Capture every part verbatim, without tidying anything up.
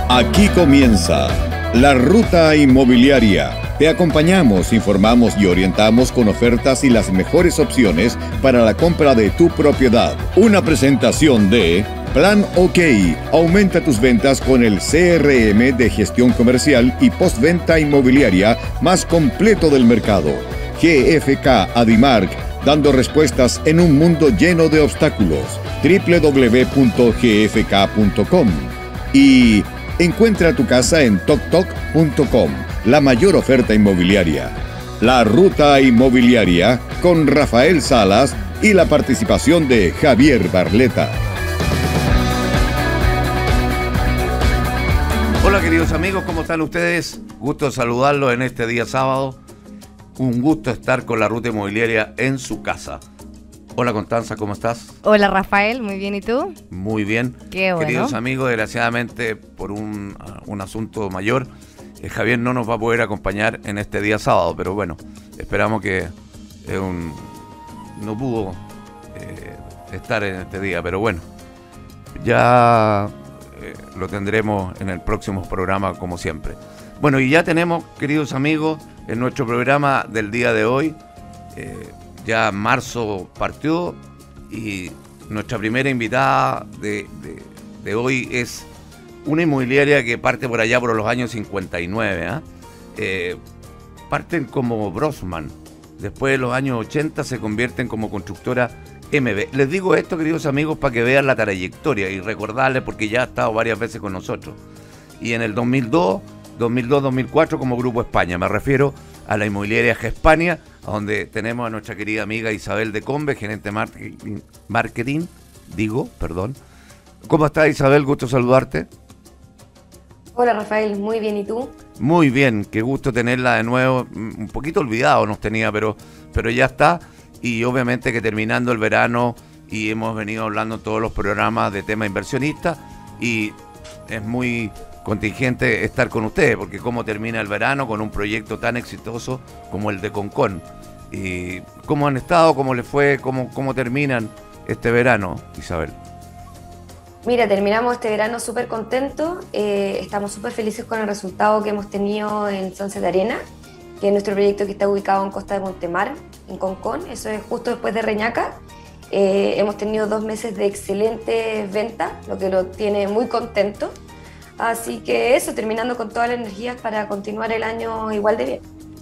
Aquí comienza La Ruta Inmobiliaria. Te acompañamos, informamos y orientamos con ofertas y las mejores opciones para la compra de tu propiedad. Una presentación de Plan OK. Aumenta tus ventas con el C R M de gestión comercial y postventa inmobiliaria más completo del mercado. G F K Adimark, dando respuestas en un mundo lleno de obstáculos. doble u doble u doble u punto g f k punto com. Y encuentra tu casa en toc toc punto com, la mayor oferta inmobiliaria. La Ruta Inmobiliaria con Rafael Salas y la participación de Javier Barleta. Hola queridos amigos, ¿cómo están ustedes? Gusto saludarlos en este día sábado. Un gusto estar con la Ruta Inmobiliaria en su casa. Hola Constanza, ¿cómo estás? Hola Rafael, muy bien, ¿y tú? Muy bien. Qué bueno. Queridos amigos, desgraciadamente por un, un asunto mayor, eh, Javier no nos va a poder acompañar en este día sábado, pero bueno, esperamos que eh, un, no pudo eh, estar en este día, pero bueno, ya eh, lo tendremos en el próximo programa como siempre. Bueno, y ya tenemos, queridos amigos, en nuestro programa del día de hoy, eh, ya marzo partió y nuestra primera invitada de, de, de hoy es una inmobiliaria que parte por allá por los años cincuenta y nueve. ¿eh? Eh, parten como Brosman, después de los años ochenta se convierten como constructora M B. Les digo esto, queridos amigos, para que vean la trayectoria y recordarles porque ya ha estado varias veces con nosotros. Y en el dos mil dos, dos mil cuatro como Grupo España, me refiero a la inmobiliaria Gespania, donde tenemos a nuestra querida amiga Isabel de Combe, gerente marketing, marketing, digo, perdón. ¿Cómo estás, Isabel? Gusto saludarte. Hola, Rafael, muy bien, ¿y tú? Muy bien, qué gusto tenerla de nuevo, un poquito olvidado nos tenía, pero, pero ya está, y obviamente que terminando el verano, y hemos venido hablando en todos los programas de tema inversionista, y es muy contingente estar con ustedes, porque cómo termina el verano con un proyecto tan exitoso como el de Concon. Y ¿cómo han estado? ¿Cómo les fue? ¿Cómo, cómo terminan este verano, Isabel? Mira, terminamos este verano súper contentos, eh, estamos súper felices con el resultado que hemos tenido en Sunset Arena, que es nuestro proyecto que está ubicado en Costa de Montemar, en Concon, eso es justo después de Reñaca. Eh, hemos tenido dos meses de excelentes ventas, lo que lo tiene muy contento. Así que eso, terminando con todas las energías para continuar el año igual de bien.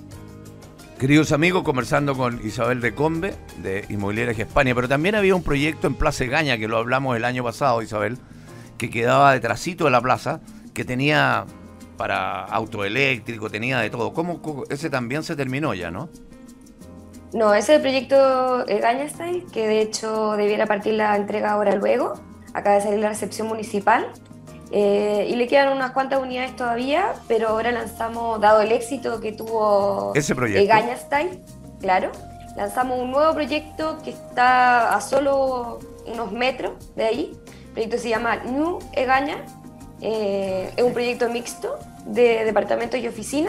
Queridos amigos, conversando con Isabel de Combe, de Inmobiliaria Gespania, pero también había un proyecto en Plaza Egaña, que lo hablamos el año pasado, Isabel, que quedaba detrásito de la plaza, que tenía para auto eléctrico, tenía de todo. ¿Cómo ese también se terminó ya, no? No, ese es el proyecto Egaña Style, que de hecho debiera partir la entrega ahora luego. Acaba de salir la recepción municipal. Eh, y le quedan unas cuantas unidades todavía, pero ahora lanzamos, dado el éxito que tuvo ese proyecto, Egaña Style, claro, lanzamos un nuevo proyecto que está a solo unos metros de ahí. El proyecto se llama New Egaña, eh, es un proyecto mixto de departamentos y oficinas,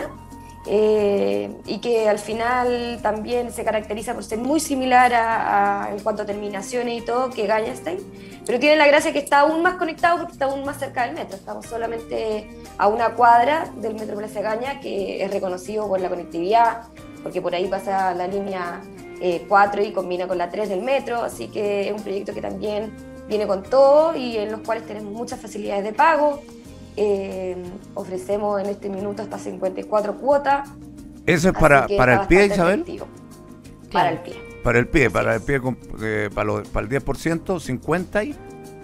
eh, y que al final también se caracteriza por ser muy similar a, a en cuanto a terminaciones y todo que Egaña Style, pero tiene la gracia que está aún más conectado porque está aún más cerca del metro. Estamos solamente a una cuadra del metro Plaza Egaña, que es reconocido por la conectividad, porque por ahí pasa la línea eh, cuatro y combina con la tres del metro, así que es un proyecto que también viene con todo y en los cuales tenemos muchas facilidades de pago. Eh, ofrecemos en este minuto hasta cincuenta y cuatro cuotas. ¿Eso es para, para el pie, Isabel? Efectivo. Para el pie. Para el pie, para el pie, eh, para, lo, para el diez por ciento, cincuenta y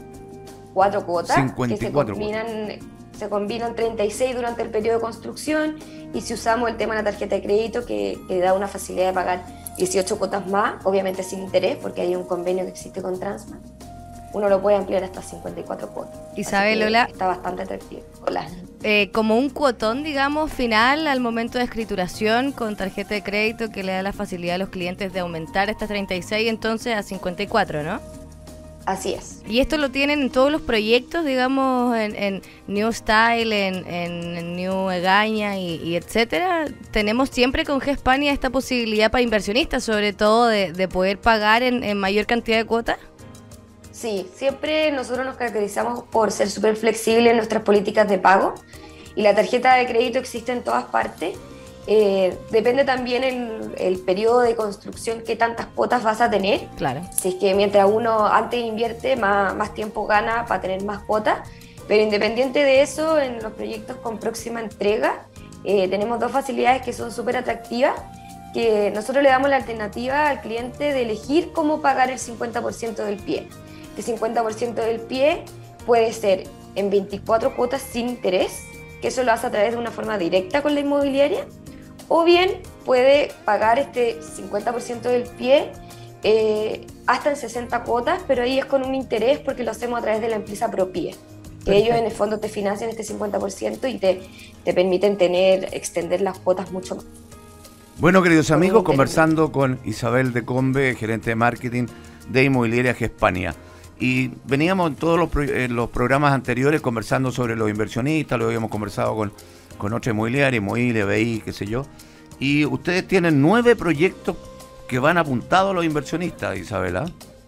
cuatro cuotas cincuenta y cuatro que se combinan, cuotas. Se combinan treinta y seis durante el periodo de construcción, y si usamos el tema de la tarjeta de crédito que, que da una facilidad de pagar dieciocho cuotas más, obviamente sin interés, porque hay un convenio que existe con Transman, uno lo puede ampliar hasta cincuenta y cuatro cuotas. Isabel, hola. Está bastante atractivo. Hola. Eh, como un cuotón, digamos, final al momento de escrituración con tarjeta de crédito que le da la facilidad a los clientes de aumentar estas treinta y seis entonces a cincuenta y cuatro, ¿no? Así es. Y esto lo tienen en todos los proyectos, digamos, en, en New Style, en, en New Egaña y, y etcétera. Tenemos siempre con Gespania esta posibilidad para inversionistas, sobre todo de, de poder pagar en, en mayor cantidad de cuotas. Sí, siempre nosotros nos caracterizamos por ser súper flexibles en nuestras políticas de pago y la tarjeta de crédito existe en todas partes. Eh, depende también el, el periodo de construcción, qué tantas cuotas vas a tener. Claro. Si es que mientras uno antes invierte, más, más tiempo gana para tener más cuotas. Pero independiente de eso, en los proyectos con próxima entrega, eh, tenemos dos facilidades que son súper atractivas, que nosotros le damos la alternativa al cliente de elegir cómo pagar el cincuenta por ciento del pie. El cincuenta por ciento del pie puede ser en veinticuatro cuotas sin interés, que eso lo hace a través de una forma directa con la inmobiliaria, o bien puede pagar este cincuenta por ciento del pie eh, hasta en sesenta cuotas, pero ahí es con un interés porque lo hacemos a través de la empresa Propie, que ellos en el fondo te financian este cincuenta por ciento y te, te permiten tener, extender las cuotas mucho más. Bueno, queridos amigos, conversando con Isabel de Combe, gerente de marketing de Inmobiliaria Hispania. Y veníamos en todos los, pro, en los programas anteriores conversando sobre los inversionistas, lo habíamos conversado con, con otra inmobiliaria, Inmobiliaria, B I, qué sé yo. Y ustedes tienen nueve proyectos que van apuntados a los inversionistas, Isabela.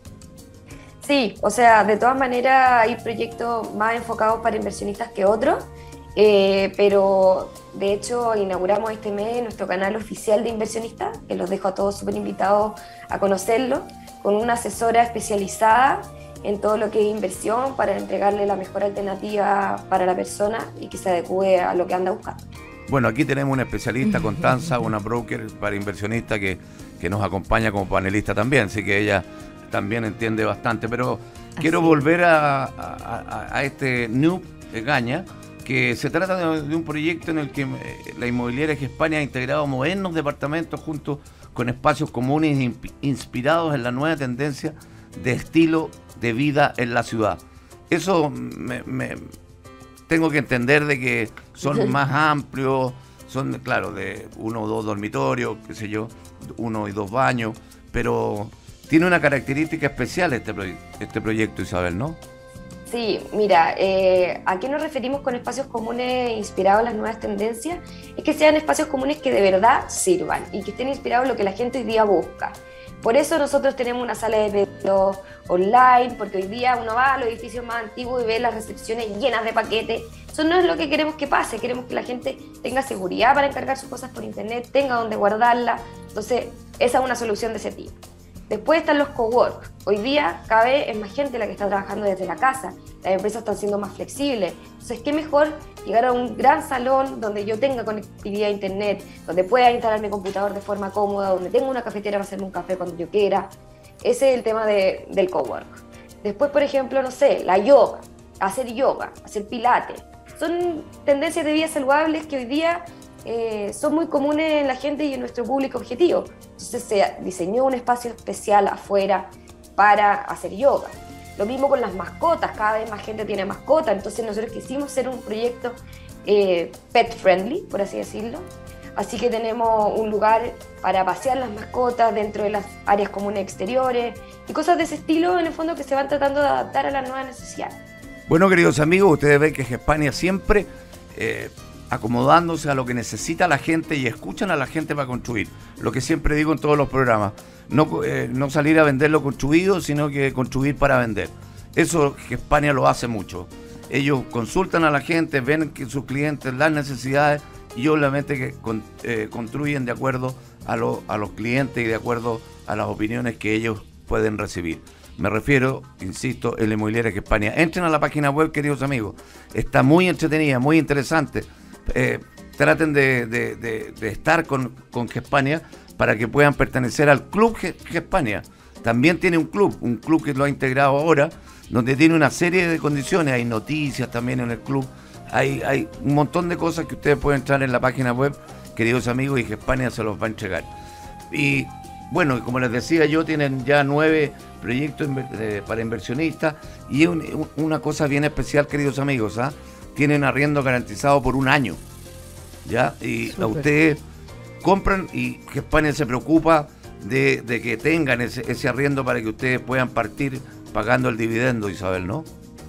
Sí, o sea, de todas maneras hay proyectos más enfocados para inversionistas que otros, eh, pero de hecho inauguramos este mes nuestro canal oficial de inversionistas, que los dejo a todos súper invitados a conocerlo, con una asesora especializada en todo lo que es inversión para entregarle la mejor alternativa para la persona y que se adecue a lo que anda buscando. Bueno, aquí tenemos una especialista, Constanza, una broker para inversionistas que, que nos acompaña como panelista también, así que ella también entiende bastante, pero así quiero volver a, a, a este New Egaña, que se trata de, de un proyecto en el que la Inmobiliaria Hispania ha integrado modernos departamentos junto con espacios comunes inspirados en la nueva tendencia de estilo de vida en la ciudad. Eso me, me tengo que entender de que son más amplios, son, claro, de uno o dos dormitorios, qué sé yo, uno y dos baños, pero tiene una característica especial este, proye este proyecto, Isabel, ¿no? Sí, mira, eh, ¿a qué nos referimos con espacios comunes inspirados en las nuevas tendencias? Es que sean espacios comunes que de verdad sirvan y que estén inspirados en lo que la gente hoy día busca. Por eso nosotros tenemos una sala de pedidos online, porque hoy día uno va a los edificios más antiguos y ve las recepciones llenas de paquetes. Eso no es lo que queremos que pase, queremos que la gente tenga seguridad para encargar sus cosas por internet, tenga donde guardarlas. Entonces, esa es una solución de ese tipo. Después están los cowork. Hoy día cada vez es más gente la que está trabajando desde la casa. Las empresas están siendo más flexibles. Entonces, qué mejor llegar a un gran salón donde yo tenga conectividad a internet, donde pueda instalar mi computador de forma cómoda, donde tenga una cafetera para hacerme un café cuando yo quiera. Ese es el tema de, del cowork. Después, por ejemplo, no sé, la yoga, hacer yoga, hacer pilates. Son tendencias de vida saludables que hoy día Eh, son muy comunes en la gente y en nuestro público objetivo. Entonces se diseñó un espacio especial afuera para hacer yoga. Lo mismo con las mascotas, cada vez más gente tiene mascotas, entonces nosotros quisimos hacer un proyecto eh, pet friendly, por así decirlo. Así que tenemos un lugar para pasear las mascotas dentro de las áreas comunes exteriores y cosas de ese estilo, en el fondo, que se van tratando de adaptar a las nuevas necesidades. Bueno, queridos amigos, ustedes ven que Hispania siempre eh, acomodándose a lo que necesita la gente y escuchan a la gente para construir. Lo que siempre digo en todos los programas, no, eh, no salir a vender lo construido, sino que construir para vender. Eso Hispania lo hace mucho. Ellos consultan a la gente, ven que sus clientes, las necesidades, y obviamente que con, eh, construyen de acuerdo a, lo, a los clientes y de acuerdo a las opiniones que ellos pueden recibir. Me refiero, insisto, en la Inmobiliaria Hispania. Entren a la página web, queridos amigos. Está muy entretenida, muy interesante. Eh, traten de, de, de, de estar con, con Hispania para que puedan pertenecer al Club Hispania. También tiene un club, un club que lo ha integrado ahora, donde tiene una serie de condiciones. Hay noticias también en el club. Hay, hay un montón de cosas que ustedes pueden entrar en la página web, queridos amigos, y Hispania se los va a entregar. Y bueno, como les decía yo, tienen ya nueve proyectos eh, para inversionistas y un, una cosa bien especial, queridos amigos, ¿ah? Tienen arriendo garantizado por un año, ¿ya? Y Super. A ustedes compran y Hispania se preocupa de, de que tengan ese, ese arriendo para que ustedes puedan partir pagando el dividendo, Isabel, ¿no?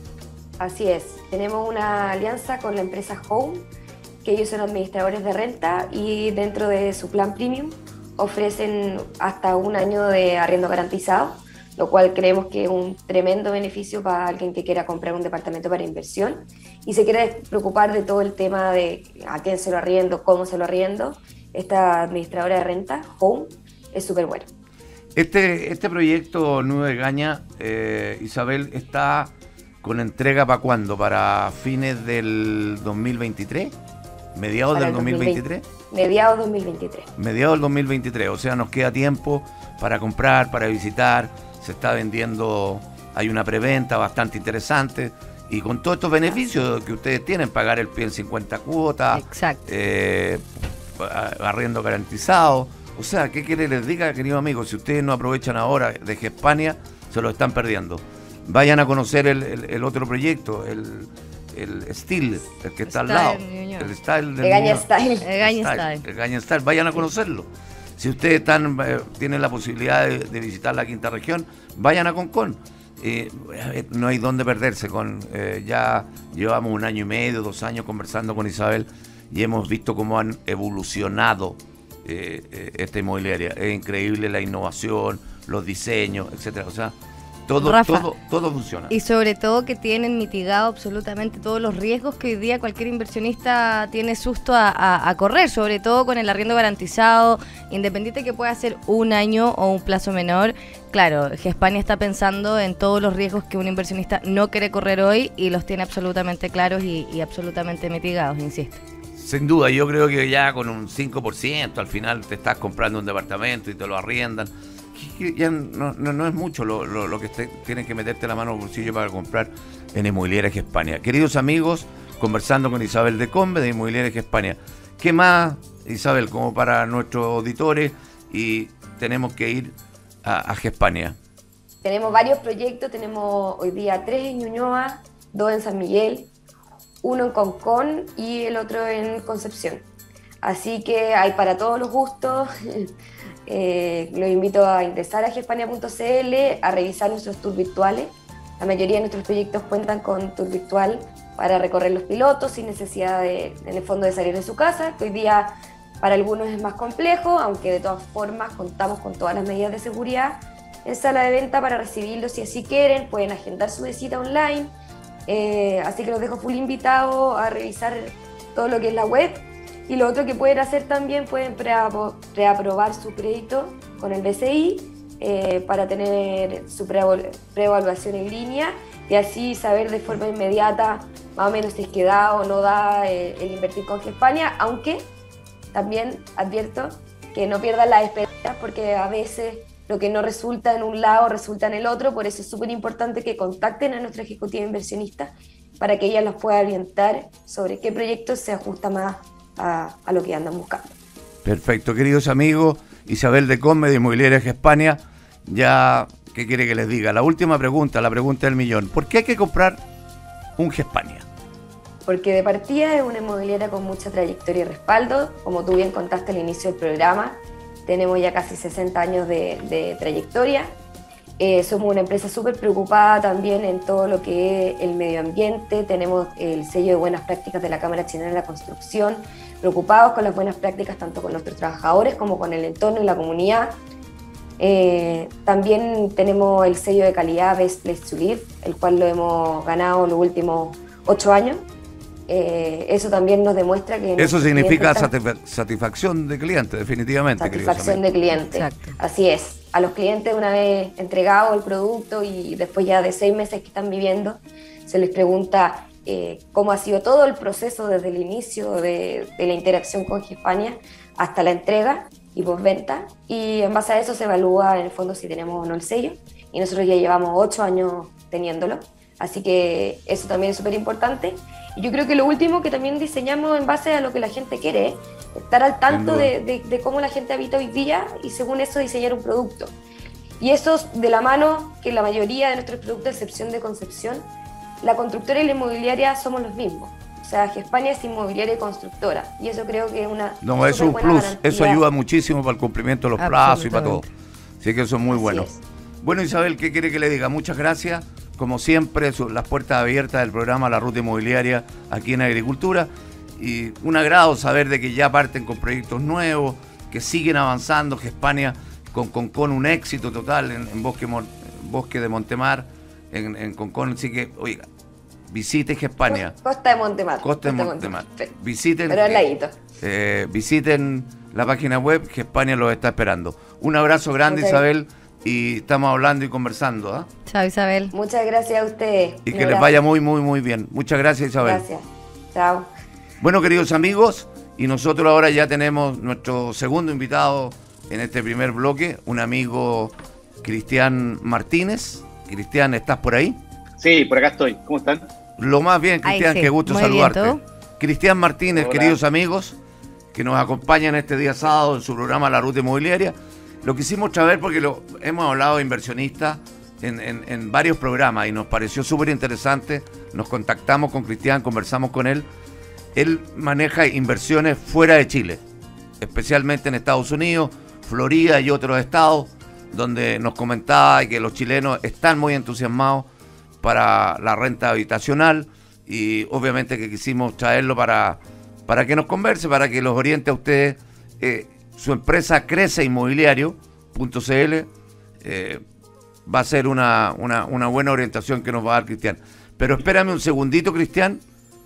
Así es. Tenemos una alianza con la empresa Home, que ellos son administradores de renta y dentro de su plan premium ofrecen hasta un año de arriendo garantizado. lo cual creemos que es un tremendo beneficio para alguien que quiera comprar un departamento para inversión y se quiere preocupar de todo el tema de a quién se lo arriendo, cómo se lo arriendo. Esta administradora de renta, Home, es súper buena. Este, este proyecto Nueva Egaña, eh, Isabel, está con entrega ¿para cuándo? ¿Para fines del dos mil veintitrés? ¿Mediados del dos mil veintitrés? Mediados dos mil veintitrés. Mediados del dos mil veintitrés, o sea, nos queda tiempo para comprar, para visitar. Se está vendiendo, hay una preventa bastante interesante y con todos estos beneficios que ustedes tienen, pagar el pie en cincuenta cuotas, exacto, eh, arriendo garantizado. O sea, ¿qué quiere les diga, queridos amigos? Si ustedes no aprovechan ahora de Hispania, se lo están perdiendo. Vayan a conocer el, el, el otro proyecto, el, el Style, el que está Style, al lado. Ñuñoa. El Style del Egaña Ñuñoa. Style. Egaña Style. El Egaña Style. Vayan a conocerlo. Si ustedes están, eh, tienen la posibilidad de, de visitar la quinta región, vayan a Concón. Eh, no hay dónde perderse. Con, eh, ya llevamos un año y medio, dos años conversando con Isabel y hemos visto cómo han evolucionado eh, eh, esta inmobiliaria. Es increíble la innovación, los diseños, etcétera. O sea, todo, Rafa, todo, todo funciona. Y sobre todo que tienen mitigado absolutamente todos los riesgos que hoy día cualquier inversionista tiene susto a, a, a correr, sobre todo con el arriendo garantizado, independiente que pueda ser un año o un plazo menor. Claro, Hispania está pensando en todos los riesgos que un inversionista no quiere correr hoy y los tiene absolutamente claros y, y absolutamente mitigados, insisto. Sin duda, yo creo que ya con un cinco por ciento al final te estás comprando un departamento y te lo arriendan. Ya no, no, no es mucho lo, lo, lo que te, tienes que meterte la mano en el bolsillo para comprar en Inmobiliaria Hispania. Queridos amigos, conversando con Isabel de Combe de Inmobiliaria Hispania. ¿Qué más, Isabel, como para nuestros auditores? Y tenemos que ir a, a Hispania. Tenemos varios proyectos, tenemos hoy día tres en Ñuñoa, dos en San Miguel, uno en Concón y el otro en Concepción. Así que hay para todos los gustos. Eh, los invito a ingresar a hispania punto c l, a revisar nuestros tours virtuales. La mayoría de nuestros proyectos cuentan con tour virtual para recorrer los pilotos sin necesidad de, en el fondo, de salir de su casa, que hoy día para algunos es más complejo, aunque de todas formas contamos con todas las medidas de seguridad en sala de venta para recibirlos si así quieren. Pueden agendar su visita online, eh, así que los dejo full invitados a revisar todo lo que es la web. Y lo otro que pueden hacer también, pueden preaprobar su crédito con el B C I eh, para tener su preevaluación en línea y así saber de forma inmediata más o menos si es que da o no da eh, el invertir con Hispania, aunque también advierto que no pierdan las esperanzas porque a veces lo que no resulta en un lado resulta en el otro, por eso es súper importante que contacten a nuestra ejecutiva inversionista para que ella los pueda orientar sobre qué proyecto se ajusta más A, a lo que andan buscando. Perfecto, queridos amigos, Isabel de Combe de Inmobiliaria Hispania. Ya, ¿qué quiere que les diga? La última pregunta, la pregunta del millón. ¿Por qué hay que comprar un Hispania? Porque de partida es una inmobiliaria con mucha trayectoria y respaldo. Como tú bien contaste al inicio del programa, tenemos ya casi sesenta años de, de trayectoria. Eh, somos una empresa súper preocupada también en todo lo que es el medio ambiente. Tenemos el sello de buenas prácticas de la Cámara Chilena de la Construcción, preocupados con las buenas prácticas tanto con nuestros trabajadores como con el entorno y la comunidad. Eh, también tenemos el sello de calidad Best Place to Live, el cual lo hemos ganado los últimos ocho años. Eh, eso también nos demuestra que... Eso significa satisfa satisfacción de cliente, definitivamente. Satisfacción de cliente, exacto. Así es. A los clientes, una vez entregado el producto y después ya de seis meses que están viviendo, se les pregunta eh, cómo ha sido todo el proceso desde el inicio de, de la interacción con Hispania hasta la entrega y postventa, y en base a eso se evalúa en el fondo si tenemos o no el sello, y nosotros ya llevamos ocho años teniéndolo, así que eso también es súper importante. Y yo creo que lo último que también diseñamos en base a lo que la gente quiere, ¿eh? Estar al tanto de, de, de cómo la gente habita hoy día y según eso diseñar un producto. Y eso de la mano que la mayoría de nuestros productos, a excepción de Concepción, la constructora y la inmobiliaria somos los mismos. O sea, Hispania es inmobiliaria y constructora. Y eso creo que es una... No, eso es un plus. Garantía. Eso ayuda muchísimo para el cumplimiento de los plazos y para todo. Así que eso es muy Así bueno. Es. Bueno, Isabel, ¿qué quiere que le diga? Muchas gracias. Como siempre, las puertas abiertas del programa La Ruta Inmobiliaria aquí en Agricultura. Y un agrado saber de que ya parten con proyectos nuevos, que siguen avanzando, que Hispania con, con, con un éxito total en, en Bosque, Bosque de Montemar, en, en Concón. Así que, oiga, visite Hispania. Costa de Montemar. Costa de Montemar. Montemar. Visiten, Pero al ladito. Eh, visiten la página web, Hispania los está esperando. Un abrazo grande, Muchas Isabel, y estamos hablando y conversando. ¿eh? Chao, Isabel. Muchas gracias a ustedes. Y que les vaya muy, muy, muy bien. Muchas gracias, Isabel. Gracias. Chao. Bueno, queridos amigos, y nosotros ahora ya tenemos nuestro segundo invitado en este primer bloque, un amigo Cristian Martínez. Cristian, ¿estás por ahí? Sí, por acá estoy. ¿Cómo están? Lo más bien, Cristian, sí. qué gusto Muy saludarte. bien, ¿tú? Cristian Martínez, Hola. queridos amigos, que nos acompañan este día sábado en su programa La Ruta Inmobiliaria. Lo quisimos traer porque lo, hemos hablado de inversionistas en, en, en varios programas y nos pareció súper interesante. Nos contactamos con Cristian, conversamos con él. Él maneja inversiones fuera de Chile, especialmente en Estados Unidos, Florida y otros estados, donde nos comentaba que los chilenos están muy entusiasmados para la renta habitacional y obviamente que quisimos traerlo para, para que nos converse, para que los oriente a ustedes. Eh, su empresa Crece Inmobiliario punto c l eh, va a ser una, una, una buena orientación que nos va a dar Cristian. Pero espérame un segundito, Cristian,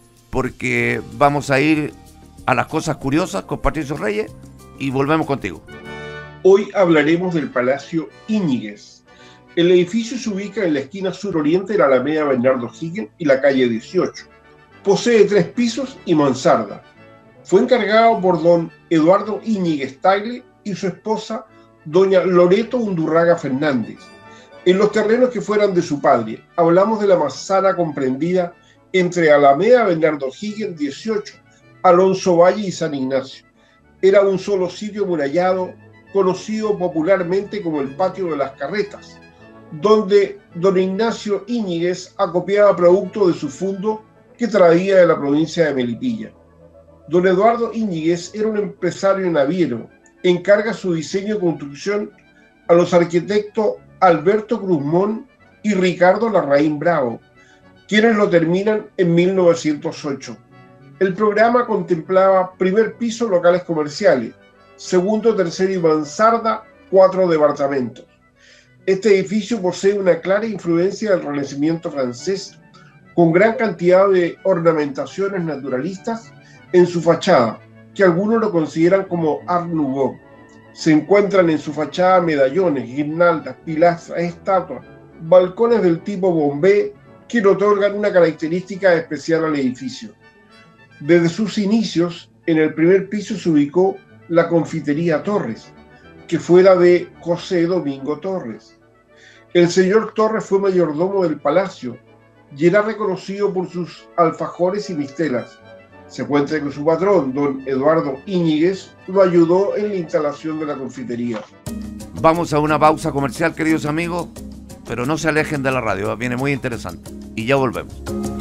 porque vamos a ir a las cosas curiosas con Patricio Reyes y volvemos contigo. Hoy hablaremos del Palacio Íñiguez. El edificio se ubica en la esquina suroriente de la Alameda Bernardo Higgins y la calle dieciocho. Posee tres pisos y mansarda. Fue encargado por don Eduardo Íñiguez Tagle y su esposa, doña Loreto Undurraga Fernández, en los terrenos que fueran de su padre. Hablamos de la manzana comprendida entre Alameda Bernardo Higgins dieciocho, Alonso Valle y San Ignacio. Era un solo sitio amurallado, conocido popularmente como el Patio de las Carretas, donde don Ignacio Íñiguez acopiaba productos de su fundo que traía de la provincia de Melipilla. Don Eduardo Íñiguez era un empresario naviero, encarga su diseño y construcción a los arquitectos Alberto Cruzmón y Ricardo Larraín Bravo, quienes lo terminan en mil novecientos ocho. El programa contemplaba primer piso locales comerciales, segundo, tercero y mansarda, cuatro departamentos. Este edificio posee una clara influencia del Renacimiento francés, con gran cantidad de ornamentaciones naturalistas en su fachada, que algunos lo consideran como Art Nouveau. Se encuentran en su fachada medallones, guirnaldas, pilastras, estatuas, balcones del tipo Bombay, que le otorgan una característica especial al edificio. Desde sus inicios, en el primer piso se ubicó la confitería Torres, que fuera de José Domingo Torres. El señor Torres fue mayordomo del palacio y era reconocido por sus alfajores y mistelas. Se cuenta que su patrón, don Eduardo Íñiguez, lo ayudó en la instalación de la confitería. Vamos a una pausa comercial, queridos amigos, pero no se alejen de la radio, viene muy interesante. Y ya volvemos.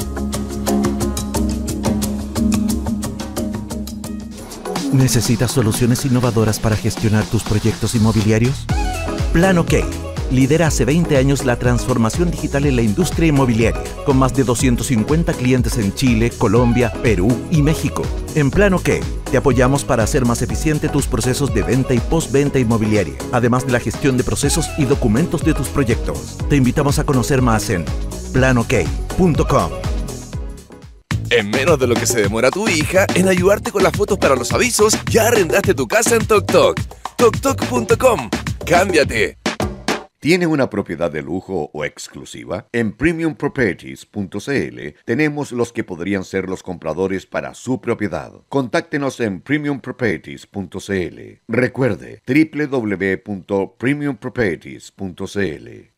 ¿Necesitas soluciones innovadoras para gestionar tus proyectos inmobiliarios? Plan OK lidera hace veinte años la transformación digital en la industria inmobiliaria, con más de doscientos cincuenta clientes en Chile, Colombia, Perú y México. En Plan OK te apoyamos para hacer más eficiente tus procesos de venta y postventa inmobiliaria, además de la gestión de procesos y documentos de tus proyectos. Te invitamos a conocer más en plan ok punto com. En menos de lo que se demora tu hija en ayudarte con las fotos para los avisos, ya arrendaste tu casa en TokTok. TokTok punto com. ¡Cámbiate! ¿Tiene una propiedad de lujo o exclusiva? En Premium Properties punto c l tenemos los que podrían ser los compradores para su propiedad. Contáctenos en Premium Properties punto c l. Recuerde, doble u doble u doble u punto Premium Properties punto c l.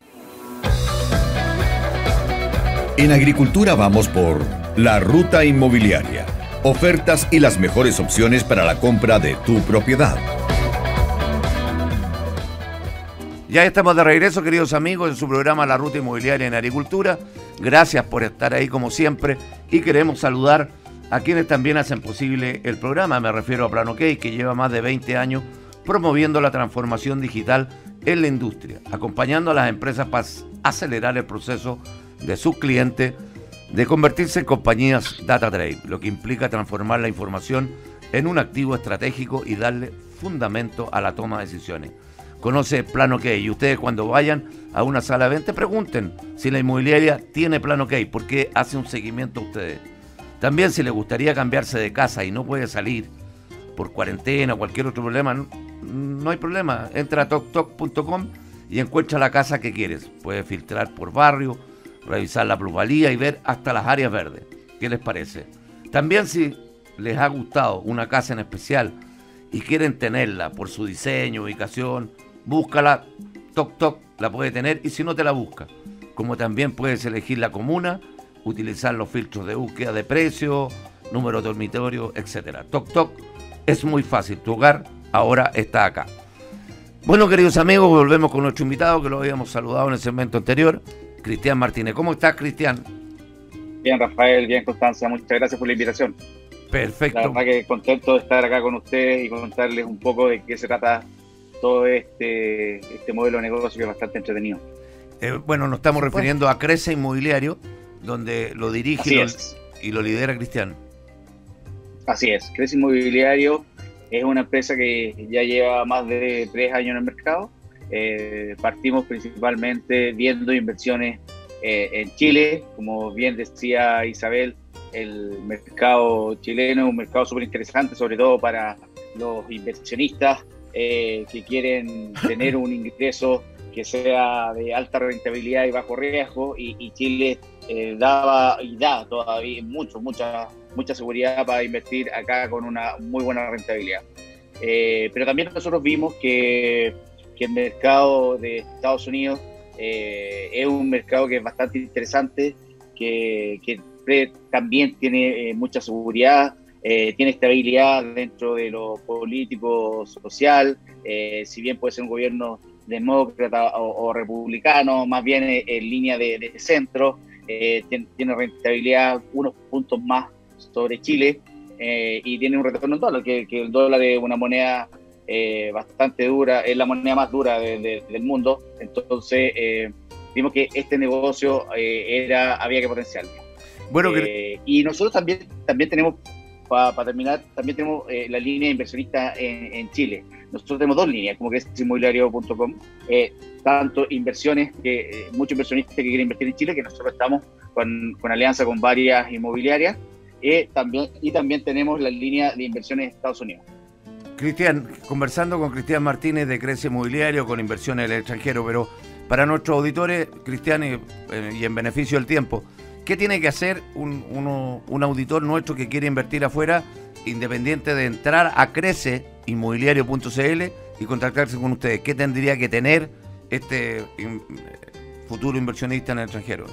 En Agricultura vamos por La Ruta Inmobiliaria. Ofertas y las mejores opciones para la compra de tu propiedad. Ya estamos de regreso, queridos amigos, en su programa La Ruta Inmobiliaria en Agricultura. Gracias por estar ahí como siempre y queremos saludar a quienes también hacen posible el programa. Me refiero a Plan OK, que lleva más de veinte años promoviendo la transformación digital en la industria, acompañando a las empresas para acelerar el proceso de sus clientes de convertirse en compañías data trade, lo que implica transformar la información en un activo estratégico y darle fundamento a la toma de decisiones. conoce Plan OK. Y ustedes cuando vayan a una sala de venta pregunten si la inmobiliaria tiene Plan OK, porque hace un seguimiento a ustedes. También si les gustaría cambiarse de casa y no puede salir por cuarentena o cualquier otro problema, no, no hay problema. Entra a toc toc punto com y encuentra la casa que quieres. Puedes filtrar por barrio, revisar la plusvalía y ver hasta las áreas verdes. ¿Qué les parece? También si les ha gustado una casa en especial y quieren tenerla por su diseño, ubicación, búscala. Toc Toc la puede tener, y si no, te la busca. Como también puedes elegir la comuna, utilizar los filtros de búsqueda de precio, número de dormitorio, etcétera. Toc Toc es muy fácil, tu hogar ahora está acá. Bueno, queridos amigos, volvemos con nuestro invitado que lo habíamos saludado en el segmento anterior, Cristian Martínez. ¿Cómo estás, Cristian? Bien, Rafael, bien, Constanza, muchas gracias por la invitación. Perfecto. La verdad que contento de estar acá con ustedes y contarles un poco de qué se trata todo este, este modelo de negocio, que es bastante entretenido. Eh, bueno, nos estamos Por refiriendo a Crece Inmobiliario, donde lo dirige Así y lo, es. y lo lidera Cristian. Así es, Crece Inmobiliario es una empresa que ya lleva más de tres años en el mercado. Eh, partimos principalmente viendo inversiones eh, en Chile. Como bien decía Isabel, el mercado chileno es un mercado súper interesante, sobre todo para los inversionistas eh, que quieren tener un ingreso que sea de alta rentabilidad y bajo riesgo, y, y Chile eh, daba y da todavía mucho, mucha, mucha seguridad para invertir acá con una muy buena rentabilidad. Eh, pero también nosotros vimos que, que el mercado de Estados Unidos eh, es un mercado que es bastante interesante, que, que también tiene eh, mucha seguridad, eh, tiene estabilidad dentro de lo político social, eh, si bien puede ser un gobierno demócrata o, o republicano, más bien en, en línea de, de centro, eh, tiene, tiene rentabilidad unos puntos más sobre Chile, eh, y tiene un retorno en dólar, que, que el dólar es una moneda eh, bastante dura, es la moneda más dura de, de, del mundo. Entonces eh, vimos que este negocio eh, era había que potenciarlo. Bueno, eh, y nosotros también, también tenemos, para pa terminar, también tenemos eh, la línea inversionista en, en Chile. Nosotros tenemos dos líneas, como que es inmobiliario punto com, eh, tanto inversiones, que eh, muchos inversionistas que quieren invertir en Chile, que nosotros estamos con, con alianza con varias inmobiliarias, eh, también, y también tenemos la línea de inversiones en Estados Unidos. Cristian, conversando con Cristian Martínez de Crece Inmobiliario, con inversiones en el extranjero, pero para nuestros auditores, Cristian, y, eh, y en beneficio del tiempo, ¿qué tiene que hacer un, uno, un auditor nuestro que quiere invertir afuera, independiente de entrar a crece inmobiliario punto c l y contactarse con ustedes? ¿Qué tendría que tener este in, futuro inversionista en el extranjero?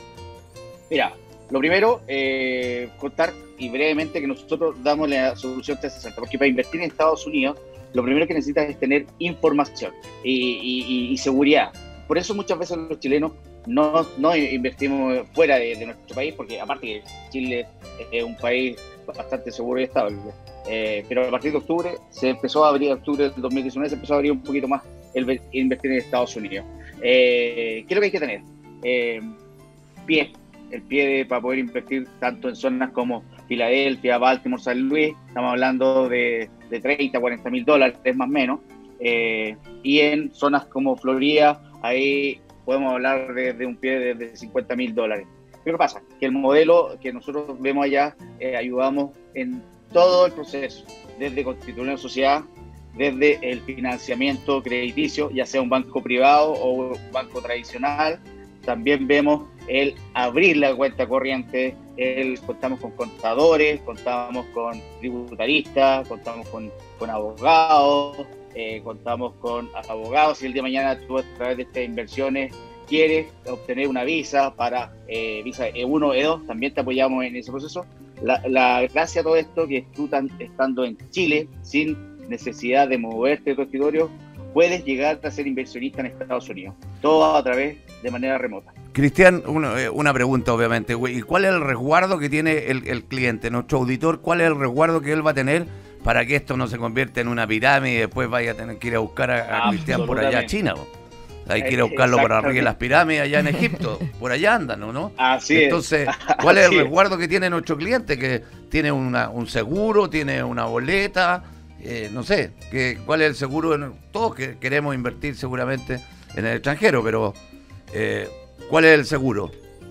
Mira, lo primero, eh, contar y brevemente que nosotros damos la solución trescientos sesenta, porque para invertir en Estados Unidos, lo primero que necesitas es tener información y, y, y seguridad. Por eso muchas veces los chilenos no, no invertimos fuera de, de nuestro país, porque aparte que Chile es un país bastante seguro y estable. Eh, pero a partir de octubre se empezó a abrir, octubre del dos mil diecinueve se empezó a abrir un poquito más el invertir en Estados Unidos. Eh, ¿Qué es lo que hay que tener? Eh, pie, el pie de, para poder invertir tanto en zonas como Filadelfia, Baltimore, San Luis. Estamos hablando de, de treinta, cuarenta mil dólares más o menos. Eh, y en zonas como Florida, ahí podemos hablar de, de un pie de, de cincuenta mil dólares. ¿Qué pasa? Que el modelo que nosotros vemos allá, eh, ayudamos en todo el proceso, desde constituir una sociedad, desde el financiamiento crediticio, ya sea un banco privado o un banco tradicional. También vemos el abrir la cuenta corriente, el, contamos con contadores, contamos con tributaristas, contamos con, con abogados, eh, contamos con abogados. Si el día de mañana tú a través de estas inversiones quieres obtener una visa para eh, visa E uno, E dos, también te apoyamos en ese proceso. La, la gracia de todo esto que tú tan, estando en Chile, sin necesidad de moverte de tu escritorio, puedes llegar a ser inversionista en Estados Unidos, todo a través de manera remota. Cristian, una, una pregunta obviamente, ¿y cuál es el resguardo que tiene el, el cliente, nuestro auditor? ¿Cuál es el resguardo que él va a tener para que esto no se convierta en una pirámide y después vaya a tener que ir a buscar a, a Cristian por allá a China? ¿No? Hay que ir a buscarlo por arriba de las pirámides allá en Egipto, por allá andan, ¿no? ¿no? Así Entonces, es. ¿cuál es el resguardo que tiene nuestro cliente? Que tiene una, un seguro, tiene una boleta, eh, no sé, que, ¿cuál es el seguro? Todos que queremos invertir seguramente en el extranjero, pero eh, ¿cuál es el seguro?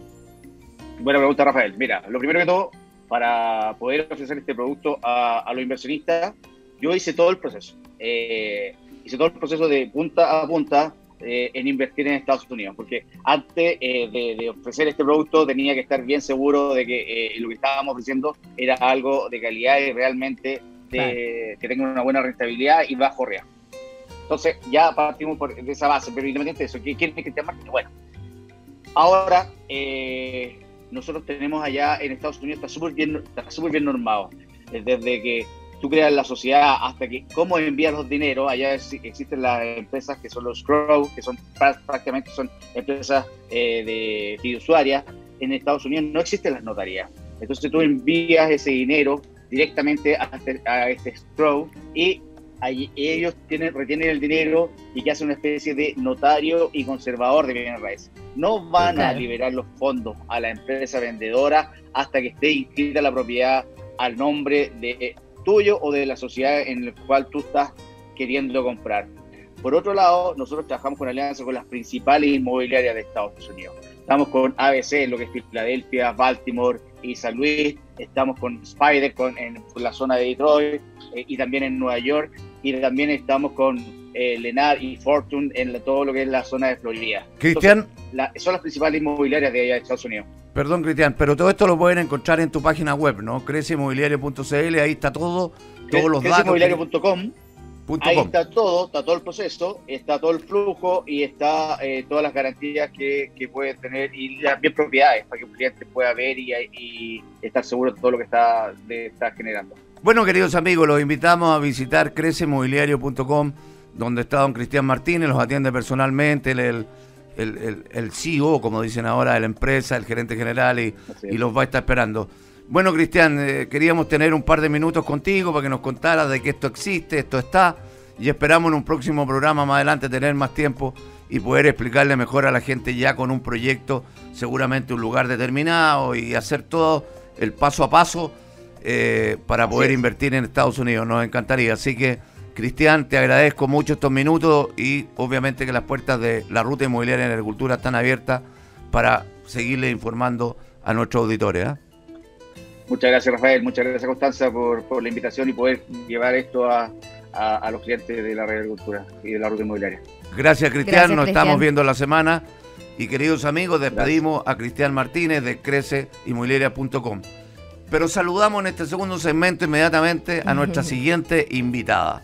Buena pregunta, Rafael. Mira, lo primero que todo, para poder ofrecer este producto a, a los inversionistas, yo hice todo el proceso. Eh, hice todo el proceso de punta a punta eh, en invertir en Estados Unidos, porque antes eh, de, de ofrecer este producto tenía que estar bien seguro de que eh, lo que estábamos ofreciendo era algo de calidad y realmente de, claro. que tenga una buena rentabilidad y bajo riesgo. Entonces ya partimos por, de esa base, pero independientemente de eso, ¿quién es Cristian Martínez? Bueno, ahora eh, nosotros tenemos allá en Estados Unidos, está súper bien, está súper bien normado, desde que tú creas la sociedad hasta que cómo envías los dineros. Allá existen las empresas que son los Crow, que son prácticamente son empresas eh, de fiduciarias. En Estados Unidos no existen las notarías, entonces tú envías ese dinero directamente a este, a este Crow y ahí ellos tienen, retienen el dinero y que hacen una especie de notario y conservador de bienes raíces. No van claro. a liberar los fondos a la empresa vendedora hasta que esté inscrita la propiedad al nombre de tuyo o de la sociedad en la cual tú estás queriendo comprar. Por otro lado, nosotros trabajamos con alianzas con las principales inmobiliarias de Estados Unidos. Estamos con A B C, lo que es Filadelfia, Baltimore y San Luis. Estamos con Spider con, en la zona de Detroit eh, y también en Nueva York. Y también estamos con eh, Lennar y Fortune en la, todo lo que es la zona de Florida. Cristian. Entonces, la, son las principales inmobiliarias de allá de Estados Unidos. Perdón, Cristian, pero todo esto lo pueden encontrar en tu página web, ¿no? crece inmobiliario punto c l, ahí está todo, todos los datos. crece inmobiliario punto com, ahí está todo, está todo el proceso, está todo el flujo y está eh, todas las garantías que, que puede tener y las bien propiedades para que un cliente pueda ver y, y estar seguro de todo lo que está, de, está generando. Bueno, queridos amigos, los invitamos a visitar crece inmobiliario punto com, donde está don Cristian Martínez, los atiende personalmente, el, el El, el, el C E O, como dicen ahora, de la empresa, el gerente general, y, y los va a estar esperando. Bueno, Cristian, eh, queríamos tener un par de minutos contigo para que nos contaras de que esto existe, esto está, y esperamos en un próximo programa más adelante tener más tiempo y poder explicarle mejor a la gente ya con un proyecto, seguramente un lugar determinado, y hacer todo el paso a paso eh, para poder sí. invertir en Estados Unidos. Nos encantaría, así que Cristian, te agradezco mucho estos minutos y obviamente que las puertas de la Ruta Inmobiliaria en Agricultura están abiertas para seguirle informando a nuestros auditores. ¿eh? Muchas gracias, Rafael, muchas gracias, Constanza, por, por la invitación y poder llevar esto a, a, a los clientes de la Agricultura y de la Ruta Inmobiliaria. Gracias, Cristian, gracias, nos Cristian. Estamos viendo la semana y queridos amigos, despedimos gracias. a Cristian Martínez de crece inmobiliaria punto com. Pero saludamos en este segundo segmento inmediatamente a nuestra siguiente invitada.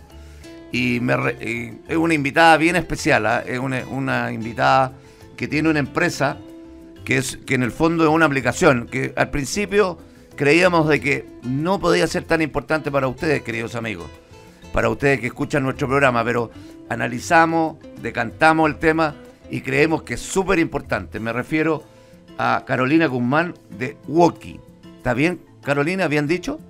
Y, me re, y es una invitada bien especial, ¿eh? es una, una invitada que tiene una empresa que es que en el fondo es una aplicación que al principio creíamos de que no podía ser tan importante para ustedes, queridos amigos, para ustedes que escuchan nuestro programa, pero analizamos, decantamos el tema y creemos que es súper importante. Me refiero a Carolina Guzmán de Woki. ¿Está bien, Carolina? ¿Bien dicho?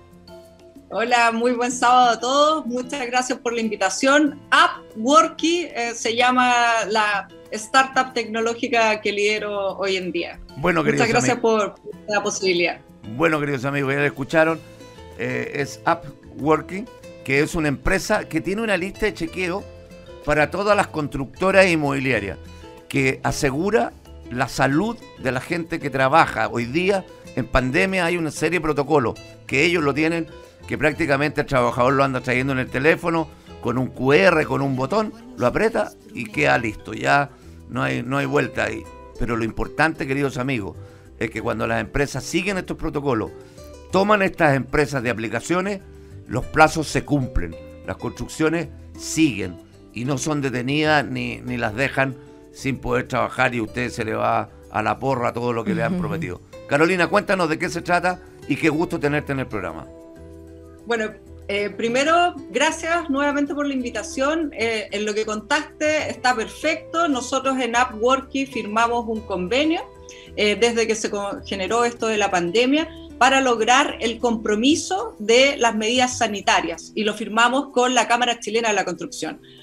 Hola, muy buen sábado a todos. Muchas gracias por la invitación. Upworky eh, se llama la startup tecnológica que lidero hoy en día. Bueno, Muchas gracias amigos. por la posibilidad. Bueno, queridos amigos, ya lo escucharon. Eh, es Upworky, que es una empresa que tiene una lista de chequeo para todas las constructoras inmobiliarias, que asegura la salud de la gente que trabaja. Hoy día, en pandemia, hay una serie de protocolos que ellos lo tienen, que prácticamente el trabajador lo anda trayendo en el teléfono, con un cu erre, con un botón, lo aprieta y queda listo, ya no hay, no hay vuelta ahí. Pero lo importante, queridos amigos, es que cuando las empresas siguen estos protocolos, toman estas empresas de aplicaciones, los plazos se cumplen, las construcciones siguen y no son detenidas ni, ni las dejan sin poder trabajar y a usted se le va a la porra todo lo que le han prometido. Carolina, cuéntanos de qué se trata y qué gusto tenerte en el programa. Bueno, eh, primero, gracias nuevamente por la invitación. Eh, en lo que contaste está perfecto. Nosotros en Upworky firmamos un convenio eh, desde que se generó esto de la pandemia para lograr el compromiso de las medidas sanitarias y lo firmamos con la Cámara Chilena de la Construcción.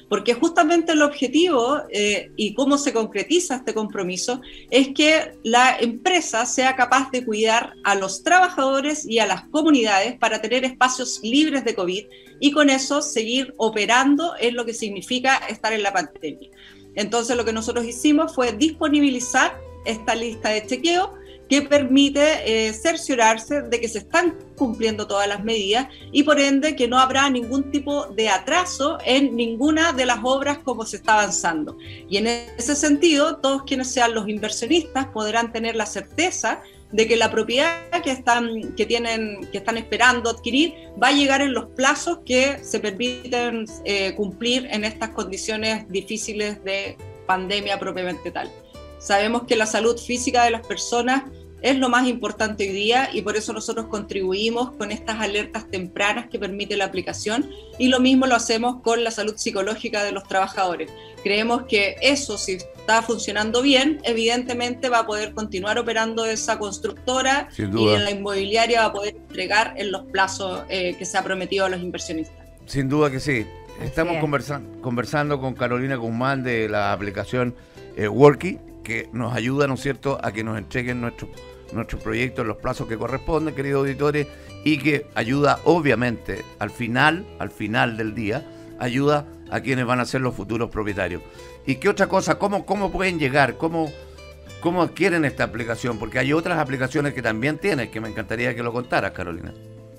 porque justamente el objetivo eh, y cómo se concretiza este compromiso es que la empresa sea capaz de cuidar a los trabajadores y a las comunidades para tener espacios libres de COVID y con eso seguir operando en lo que significa estar en la pandemia. Entonces lo que nosotros hicimos fue disponibilizar esta lista de chequeo que permite eh, cerciorarse de que se están cumpliendo todas las medidas y por ende que no habrá ningún tipo de atraso en ninguna de las obras como se está avanzando. Y en ese sentido, todos quienes sean los inversionistas podrán tener la certeza de que la propiedad que están, que tienen, que están esperando adquirir va a llegar en los plazos que se permiten eh, cumplir en estas condiciones difíciles de pandemia propiamente tal. Sabemos que la salud física de las personas es lo más importante hoy día y por eso nosotros contribuimos con estas alertas tempranas que permite la aplicación y lo mismo lo hacemos con la salud psicológica de los trabajadores. Creemos que eso, si está funcionando bien, evidentemente va a poder continuar operando esa constructora y la inmobiliaria va a poder entregar en los plazos eh, que se ha prometido a los inversionistas. Sin duda que sí. Estamos conversa- conversando con Carolina Guzmán de la aplicación eh, Worky, que nos ayuda, ¿no es cierto?, a que nos entreguen nuestros nuestro proyectos en los plazos que corresponden, queridos auditores, y que ayuda, obviamente, al final, al final del día, ayuda a quienes van a ser los futuros propietarios. ¿Y qué otra cosa? ¿Cómo, cómo pueden llegar? ¿Cómo, cómo adquieren esta aplicación? Porque hay otras aplicaciones que también tienes, que me encantaría que lo contaras, Carolina.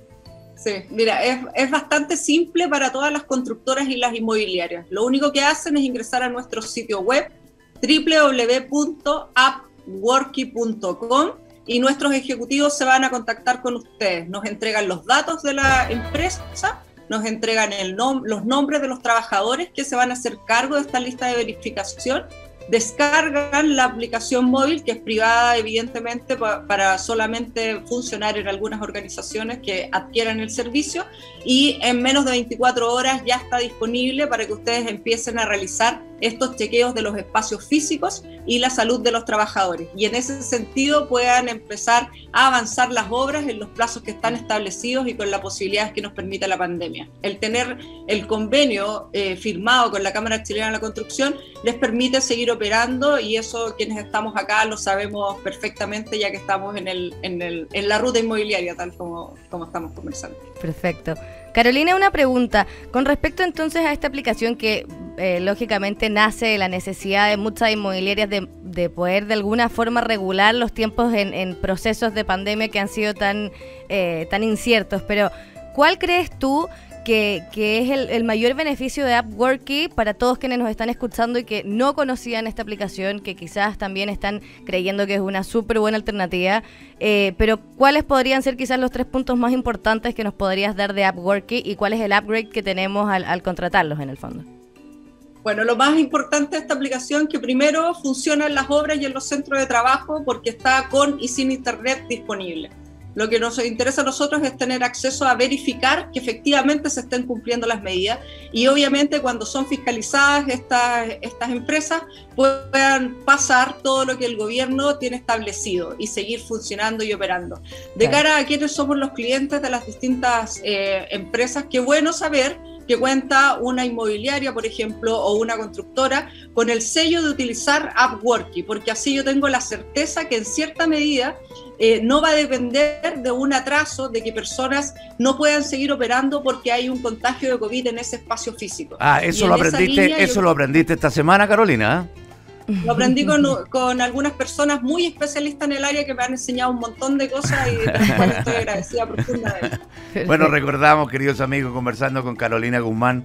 Sí, mira, es, es bastante simple para todas las constructoras y las inmobiliarias. Lo único que hacen es ingresar a nuestro sitio web doble u doble u doble u punto app worky punto com y nuestros ejecutivos se van a contactar con ustedes. Nos entregan los datos de la empresa, nos entregan el nom- los nombres de los trabajadores que se van a hacer cargo de esta lista de verificación, descargan la aplicación móvil, que es privada evidentemente pa- para solamente funcionar en algunas organizaciones que adquieran el servicio, y en menos de veinticuatro horas ya está disponible para que ustedes empiecen a realizar estos chequeos de los espacios físicos y la salud de los trabajadores, y en ese sentido puedan empezar a avanzar las obras en los plazos que están establecidos y con las posibilidades que nos permite la pandemia. El tener el convenio eh, firmado con la Cámara Chilena de la Construcción les permite seguir operando, y eso quienes estamos acá lo sabemos perfectamente, ya que estamos en, el, en, el, en la ruta inmobiliaria, tal como, como estamos conversando. Perfecto. Carolina, una pregunta. Con respecto entonces a esta aplicación que eh, lógicamente nace de la necesidad de muchas inmobiliarias de, de poder de alguna forma regular los tiempos en, en procesos de pandemia que han sido tan, eh, tan inciertos, pero ¿cuál crees tú que, que es el, el mayor beneficio de AppWorky para todos quienes nos están escuchando y que no conocían esta aplicación, que quizás también están creyendo que es una súper buena alternativa? Eh, pero ¿cuáles podrían ser quizás los tres puntos más importantes que nos podrías dar de AppWorky y cuál es el upgrade que tenemos al, al contratarlos en el fondo? Bueno, lo más importante de esta aplicación, que primero funciona en las obras y en los centros de trabajo porque está con y sin internet disponible. Lo que nos interesa a nosotros es tener acceso a verificar que efectivamente se estén cumpliendo las medidas, y obviamente cuando son fiscalizadas estas, estas empresas puedan pasar todo lo que el gobierno tiene establecido y seguir funcionando y operando. De cara a quienes somos los clientes de las distintas eh, empresas, qué bueno saber que cuenta una inmobiliaria, por ejemplo, o una constructora con el sello de utilizar AppWorky, porque así yo tengo la certeza que en cierta medida eh, no va a depender de un atraso, de que personas no puedan seguir operando porque hay un contagio de COVID en ese espacio físico. Ah, eso lo aprendiste, línea, eso yo... lo aprendiste esta semana, Carolina, ¿eh? Lo aprendí con, con algunas personas muy especialistas en el área que me han enseñado un montón de cosas y de las cuales estoy agradecida profundamente. Bueno, recordamos, queridos amigos, conversando con Carolina Guzmán,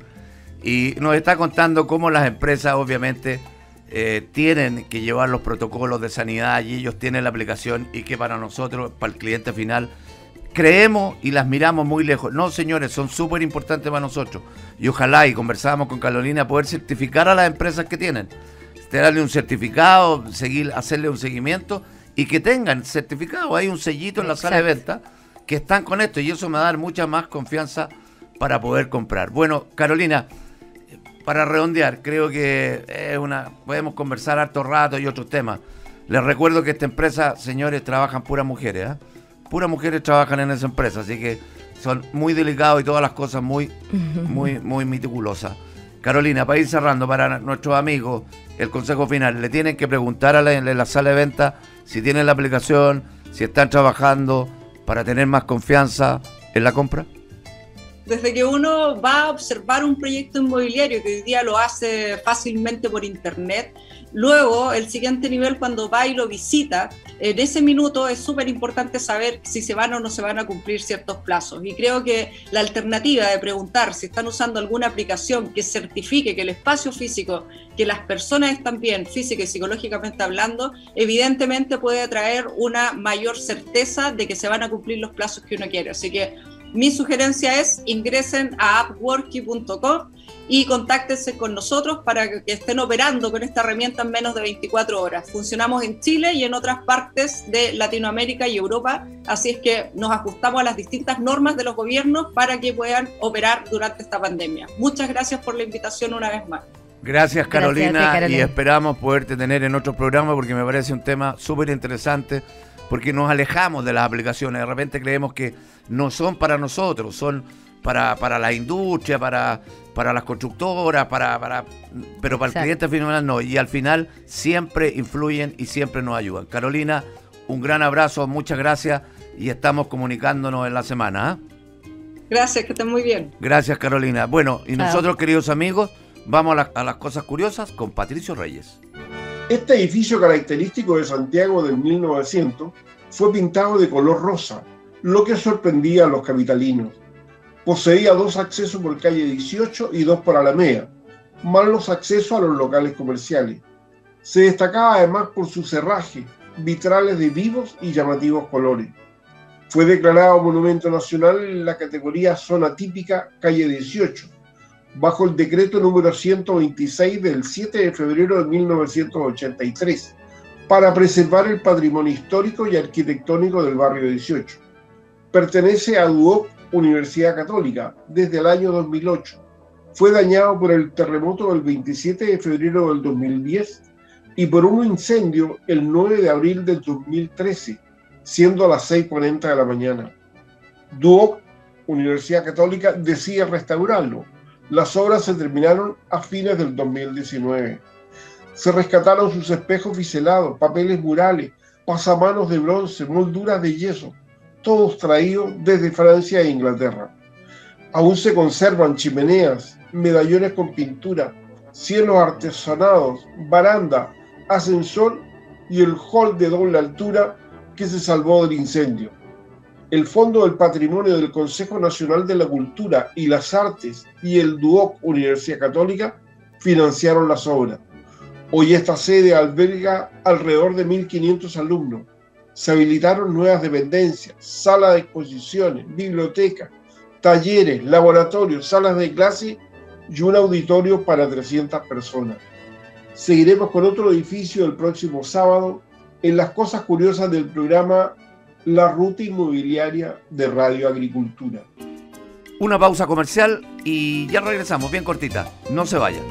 y nos está contando cómo las empresas obviamente eh, tienen que llevar los protocolos de sanidad y ellos tienen la aplicación, y que para nosotros, para el cliente final, creemos y las miramos muy lejos. No, señores, son súper importantes para nosotros, y ojalá, y conversábamos con Carolina, poder certificar a las empresas que tienen, darle un certificado, seguir, hacerle un seguimiento y que tengan certificado. Hay un sellito en la Exacto. sala de venta que están con esto, y eso me va a dar mucha más confianza para poder comprar. Bueno, Carolina, para redondear, creo que es una podemos conversar harto rato y otros temas. Les recuerdo que esta empresa, señores, trabajan puras mujeres, ¿eh? Puras mujeres trabajan en esa empresa, así que son muy delicados y todas las cosas muy, muy, muy meticulosas. Carolina, para ir cerrando, para nuestros amigos, el consejo final, le tienen que preguntar a la, en la sala de venta si tienen la aplicación, si están trabajando para tener más confianza en la compra. Desde que uno va a observar un proyecto inmobiliario, que hoy día lo hace fácilmente por internet, luego el siguiente nivel, cuando va y lo visita, en ese minuto es súper importante saber si se van o no se van a cumplir ciertos plazos. Y creo que la alternativa de preguntar si están usando alguna aplicación que certifique que el espacio físico, que las personas están bien física y psicológicamente hablando, evidentemente puede traer una mayor certeza de que se van a cumplir los plazos que uno quiere. Así que mi sugerencia es ingresen a appworky punto com y contáctense con nosotros para que estén operando con esta herramienta en menos de veinticuatro horas. Funcionamos en Chile y en otras partes de Latinoamérica y Europa, así es que nos ajustamos a las distintas normas de los gobiernos para que puedan operar durante esta pandemia. Muchas gracias por la invitación una vez más. Gracias, Carolina, Gracias a ti, Carolina. Y esperamos poderte tener en otros programas porque me parece un tema súper interesante, porque nos alejamos de las aplicaciones. De repente creemos que no son para nosotros, son para, para la industria, para, para las constructoras, para, para, pero para el Exacto. cliente final no. Y al final siempre influyen y siempre nos ayudan. Carolina, un gran abrazo, muchas gracias y estamos comunicándonos en la semana. ¿eh? Gracias, que estén muy bien. Gracias, Carolina. Bueno, y Chao. nosotros, queridos amigos, vamos a, la- a las cosas curiosas con Patricio Reyes. Este edificio característico de Santiago del mil novecientos fue pintado de color rosa, lo que sorprendía a los capitalinos. Poseía dos accesos por calle dieciocho y dos por Alameda, más los accesos a los locales comerciales. Se destacaba además por su cerraje, vitrales de vivos y llamativos colores. Fue declarado Monumento Nacional en la categoría Zona Típica Calle dieciocho, bajo el decreto número ciento veintiséis del siete de febrero de mil novecientos ochenta y tres, para preservar el patrimonio histórico y arquitectónico del barrio dieciocho. Pertenece a Duoc Universidad Católica desde el año dos mil ocho. Fue dañado por el terremoto del veintisiete de febrero del dos mil diez y por un incendio el nueve de abril del dos mil trece, siendo a las seis cuarenta de la mañana. Duoc Universidad Católica decide restaurarlo. Las obras se terminaron a fines del dos mil diecinueve. Se rescataron sus espejos biselados, papeles murales, pasamanos de bronce, molduras de yeso, todos traídos desde Francia e Inglaterra. Aún se conservan chimeneas, medallones con pintura, cielos artesanados, baranda, ascensor y el hall de doble altura que se salvó del incendio. El Fondo del Patrimonio del Consejo Nacional de la Cultura y las Artes y el Duoc Universidad Católica financiaron las obras. Hoy esta sede alberga alrededor de mil quinientos alumnos. Se habilitaron nuevas dependencias, salas de exposiciones, bibliotecas, talleres, laboratorios, salas de clase y un auditorio para trescientas personas. Seguiremos con otro edificio el próximo sábado en las cosas curiosas del programa La Ruta Inmobiliaria de Radio Agricultura. Una pausa comercial y ya regresamos, bien cortita. No se vayan.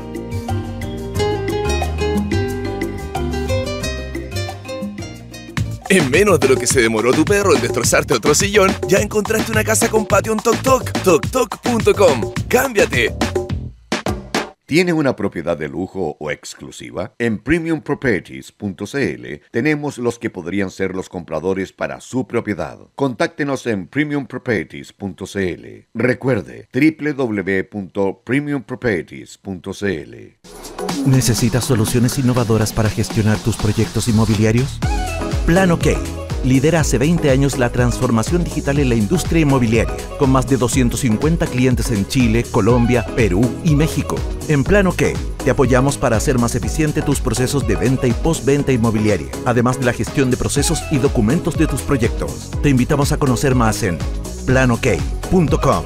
En menos de lo que se demoró tu perro en destrozarte otro sillón, ya encontraste una casa con patio en TokTok. TokTok punto com. ¡Cámbiate! ¿Tiene una propiedad de lujo o exclusiva? En premium properties punto c l tenemos los que podrían ser los compradores para su propiedad. Contáctenos en premium properties punto c l. Recuerde, doble u doble u doble u punto premium properties punto c l. ¿Necesitas soluciones innovadoras para gestionar tus proyectos inmobiliarios? Plan OK lidera hace veinte años la transformación digital en la industria inmobiliaria, con más de doscientos cincuenta clientes en Chile, Colombia, Perú y México. En Plan OK te apoyamos para hacer más eficiente tus procesos de venta y postventa inmobiliaria, además de la gestión de procesos y documentos de tus proyectos. Te invitamos a conocer más en plan ok punto com.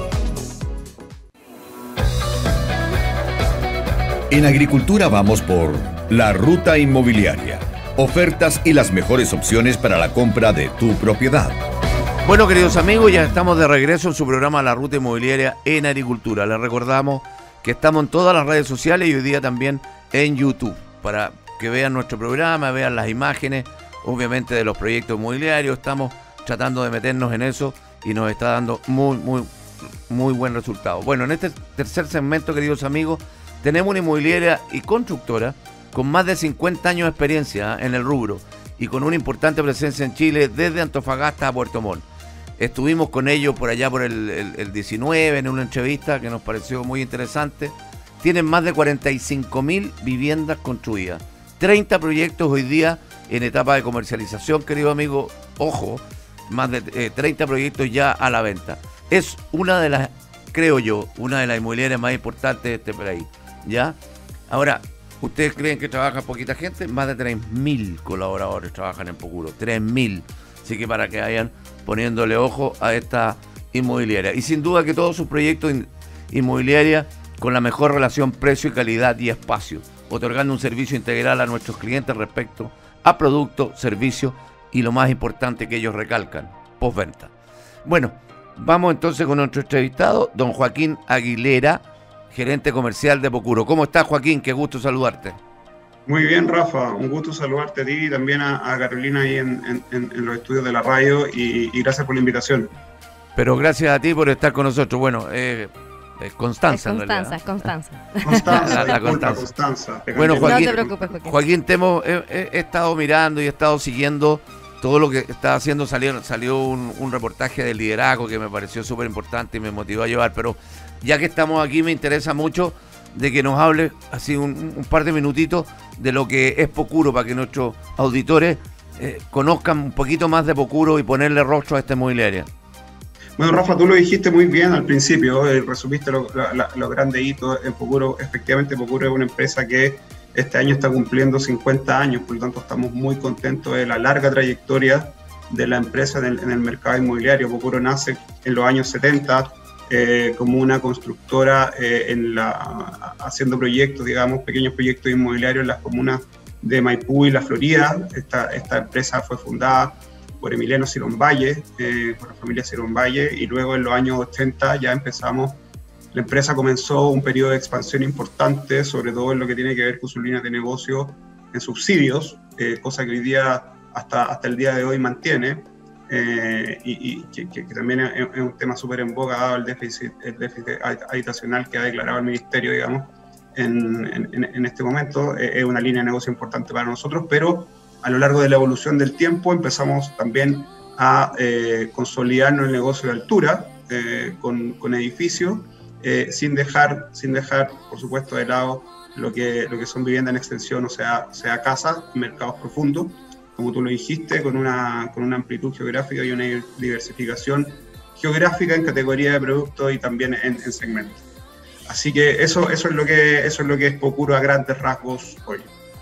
En Agricultura vamos por La Ruta Inmobiliaria. Ofertas y las mejores opciones para la compra de tu propiedad. Bueno, queridos amigos, ya estamos de regreso en su programa La Ruta Inmobiliaria en Agricultura. Les recordamos que estamos en todas las redes sociales y hoy día también en YouTube, para que vean nuestro programa, vean las imágenes, obviamente, de los proyectos inmobiliarios. Estamos tratando de meternos en eso y nos está dando muy, muy, muy buen resultado. Bueno, en este tercer segmento, queridos amigos, Tenemos una inmobiliaria y constructora con más de cincuenta años de experiencia en el rubro y con una importante presencia en Chile desde Antofagasta a Puerto Montt. Estuvimos con ellos por allá por el, el, el diecinueve en una entrevista que nos pareció muy interesante. Tienen más de cuarenta y cinco mil viviendas construidas, treinta proyectos hoy día en etapa de comercialización, querido amigo, ojo, más de eh, treinta proyectos ya a la venta. Es una de las, creo yo, una de las inmobiliarias más importantes de este país, ¿ya? Ahora, ¿ustedes creen que trabaja poquita gente? Más de tres mil colaboradores trabajan en Pocuro, tres mil. Así que para que vayan poniéndole ojo a esta inmobiliaria. Y sin duda que todos sus proyectos in, inmobiliarios con la mejor relación precio y calidad y espacio, otorgando un servicio integral a nuestros clientes respecto a producto, servicio y lo más importante que ellos recalcan, postventa. Bueno, vamos entonces con nuestro entrevistado, don Joaquín Aguilera, gerente comercial de Pocuro. ¿Cómo estás, Joaquín? Qué gusto saludarte. Muy bien, Rafa. Un gusto saludarte a ti y también a, a Carolina ahí en, en, en los estudios de la radio y, y gracias por la invitación. Pero gracias a ti por estar con nosotros. Bueno, eh, eh, Constanza. Es Constanza, es Constanza. Constanza, la, la disculpa, Constanza. Constanza. Bueno, Joaquín, no te preocupes, Joaquín. Joaquín te hemos, he, he, he estado mirando y he estado siguiendo todo lo que está haciendo. Salió, salió un, un reportaje del liderazgo que me pareció súper importante y me motivó a llevar. Pero ya que estamos aquí, me interesa mucho de que nos hable así un, un par de minutitos de lo que es Pocuro para que nuestros auditores eh, conozcan un poquito más de Pocuro y ponerle rostro a esta inmobiliaria. Bueno, Rafa, tú lo dijiste muy bien al principio, eh, resumiste los lo, lo grandes hitos en Pocuro. Efectivamente, Pocuro es una empresa que este año está cumpliendo cincuenta años, por lo tanto estamos muy contentos de la larga trayectoria de la empresa en el, en el mercado inmobiliario. Pocuro nace en los años setenta, Eh, como una constructora eh, en la, haciendo proyectos, digamos, pequeños proyectos inmobiliarios en las comunas de Maipú y La Florida. Esta, esta empresa fue fundada por Emiliano Cironvalle, eh, por la familia Cironvalle, y luego en los años ochenta ya empezamos, la empresa comenzó un periodo de expansión importante, sobre todo en lo que tiene que ver con sus líneas de negocio en subsidios, eh, cosa que hoy día, hasta, hasta el día de hoy mantiene. Eh, y, y que, que, que también es, es un tema súper en boga dado el déficit, el déficit habitacional que ha declarado el Ministerio, digamos, en, en, en este momento. Eh, es una línea de negocio importante para nosotros, pero a lo largo de la evolución del tiempo empezamos también a eh, consolidarnos el negocio de altura eh, con, con edificios, eh, sin dejar, sin dejar, por supuesto, de lado lo que, lo que son viviendas en extensión, o sea, sea casas, mercados profundos, como tú lo dijiste, con una, con una amplitud geográfica y una diversificación geográfica en categoría de productos y también en, en segmentos. Así que eso, eso, es lo que, eso es lo que es Pocuro a grandes rasgos hoy.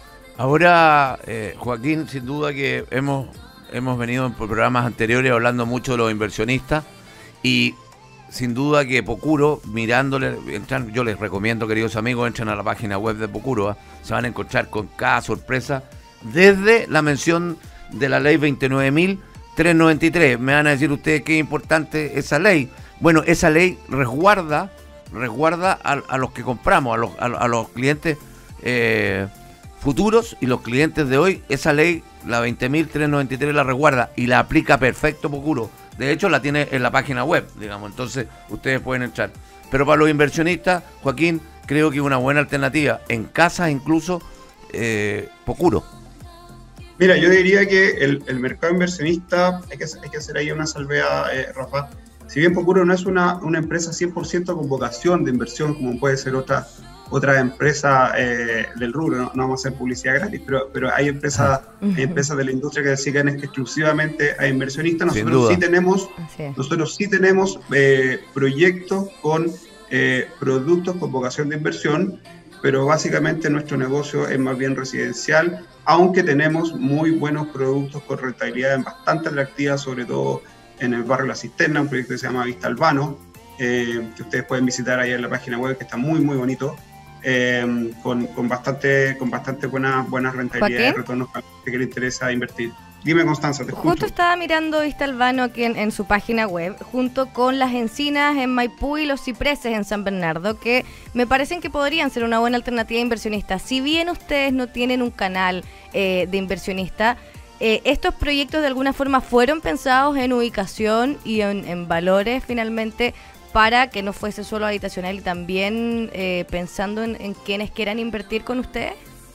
Ahora, eh, Joaquín, sin duda que hemos, hemos venido en programas anteriores hablando mucho de los inversionistas y sin duda que Pocuro, mirándole, entran, yo les recomiendo, queridos amigos, entren a la página web de Pocuro, ¿eh? Se van a encontrar con cada sorpresa, desde la mención de la ley veintinueve mil trescientos noventa y tres. Me van a decir ustedes qué importante esa ley. Bueno, esa ley resguarda, resguarda a, a los que compramos, a los, a, a los clientes eh, futuros y los clientes de hoy. Esa ley, la veinte mil trescientos noventa y tres, la resguarda y la aplica perfecto Pocuro. De hecho, la tiene en la página web, digamos. Entonces, ustedes pueden entrar. Pero para los inversionistas, Joaquín, creo que es una buena alternativa. En casas incluso, eh, Pocuro. Mira, yo diría que el, el mercado inversionista, hay que, hay que hacer ahí una salvedad, eh, Rafa. Si bien Pocuro no es una, una empresa cien por ciento con vocación de inversión, como puede ser otra, otra empresa eh, del rubro, no, no vamos a hacer publicidad gratis, pero, pero hay, empresas, hay empresas de la industria que se dedican exclusivamente a inversionistas. Nosotros sí tenemos, nosotros sí tenemos eh, proyectos con eh, productos con vocación de inversión, pero básicamente nuestro negocio es más bien residencial, aunque tenemos muy buenos productos con rentabilidad bastante atractivas, sobre todo en el barrio La Cisterna, un proyecto que se llama Vista Albano, eh, que ustedes pueden visitar ahí en la página web, que está muy, muy bonito, eh, con, con bastante, con bastante buenas buenas rentabilidades y retornos para los que les interesa invertir. Dime, Constanza, te escucho. Justo estaba mirando Vista Albano aquí en, en su página web, junto con las encinas en Maipú y los cipreses en San Bernardo, que me parecen que podrían ser una buena alternativa de inversionistas. Si bien ustedes no tienen un canal eh, de inversionista, eh, estos proyectos de alguna forma fueron pensados en ubicación y en, en valores finalmente para que no fuese solo habitacional y también eh, pensando en, en quienes quieran invertir con ustedes?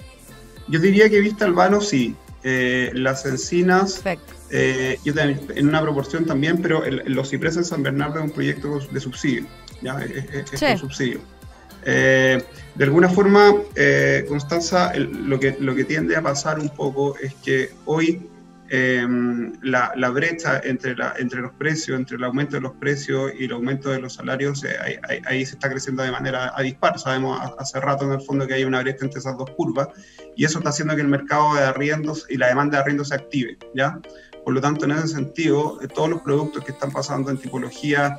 Yo diría que Vista Albano sí. Eh, las encinas, eh, yo también, en una proporción también, pero el, los cipreses en San Bernardo es un proyecto de subsidio, ¿ya? Es, es, es sí. un subsidio. Eh, de alguna forma, eh, Constanza, el, lo, que, lo que tiende a pasar un poco es que hoy eh, la, la brecha entre, la, entre los precios, entre el aumento de los precios y el aumento de los salarios, eh, ahí, ahí, ahí se está creciendo de manera a dispar. Sabemos hace rato en el fondo que hay una brecha entre esas dos curvas y eso está haciendo que el mercado de arriendos y la demanda de arriendos se active, ¿ya? Por lo tanto, en ese sentido, todos los productos que están pasando en tipología